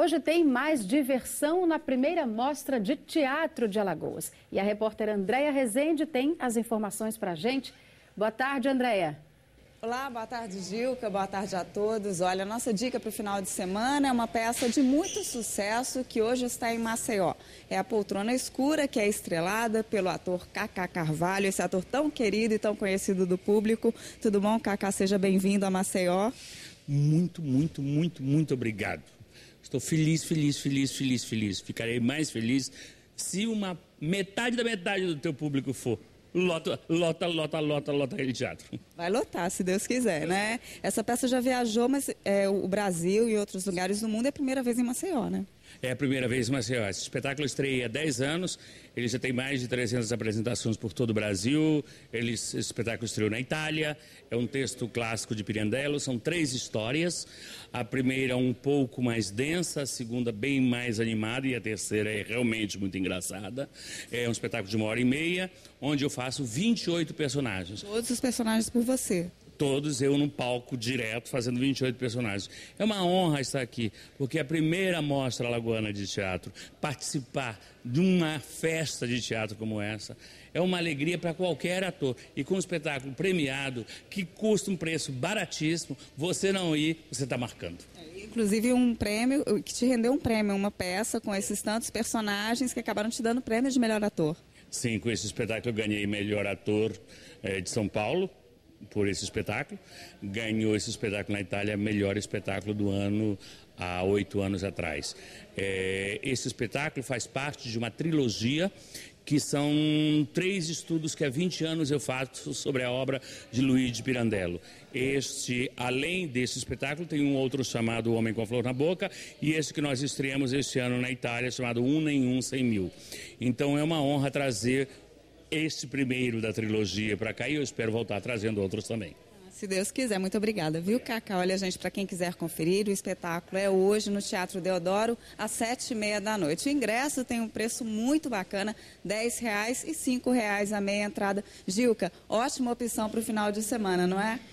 Hoje tem mais diversão na primeira mostra de teatro de Alagoas. E a repórter Andréia Rezende tem as informações pra gente. Boa tarde, Andréia. Olá, boa tarde, Gilca, boa tarde a todos. Olha, a nossa dica para o final de semana é uma peça de muito sucesso que hoje está em Maceió. É A Poltrona Escura, que é estrelada pelo ator Cacá Carvalho, esse ator tão querido e tão conhecido do público. Tudo bom, Cacá? Seja bem-vindo a Maceió. Muito obrigado. Estou feliz. Ficarei mais feliz se uma metade da metade do teu público for. Lota aquele teatro. Vai lotar, se Deus quiser, né? Essa peça já viajou, mas o Brasil e outros lugares do mundo é a primeira vez em Maceió, né? É a primeira vez em Maceió. Esse espetáculo estreia há 10 anos, ele já tem mais de 300 apresentações por todo o Brasil, esse espetáculo estreou na Itália, é um texto clássico de Pirandello, são 3 histórias, a primeira um pouco mais densa, a segunda bem mais animada e a terceira é realmente muito engraçada. É um espetáculo de 1h30, onde eu faço 28 personagens. Todos os personagens por você. Todos eu num palco direto, fazendo 28 personagens. É uma honra estar aqui, porque é a primeira mostra alagoana de teatro, participar de uma festa de teatro como essa, é uma alegria para qualquer ator. E com um espetáculo premiado, que custa um preço baratíssimo, você não ir, você está marcando. Inclusive um prêmio, que te rendeu um prêmio, uma peça com esses tantos personagens que acabaram te dando prêmio de melhor ator. Sim, com esse espetáculo eu ganhei melhor ator de São Paulo, por esse espetáculo. Ganhou esse espetáculo na Itália, melhor espetáculo do ano há 8 anos atrás. Esse espetáculo faz parte de uma trilogia que são 3 estudos que há 20 anos eu faço sobre a obra de Luigi Pirandello. Além desse espetáculo, tem um outro chamado O Homem com a Flor na Boca e esse que nós estreamos este ano na Itália, chamado Um Nem Um 100 Mil. Então é uma honra trazer este primeiro da trilogia para cá e eu espero voltar trazendo outros também. Se Deus quiser, muito obrigada, viu, Cacá? Olha, gente, para quem quiser conferir, o espetáculo é hoje no Teatro Deodoro, às 7h30 da noite. O ingresso tem um preço muito bacana, R$10 e R$5 a meia entrada. Gilca, ótima opção para o final de semana, não é?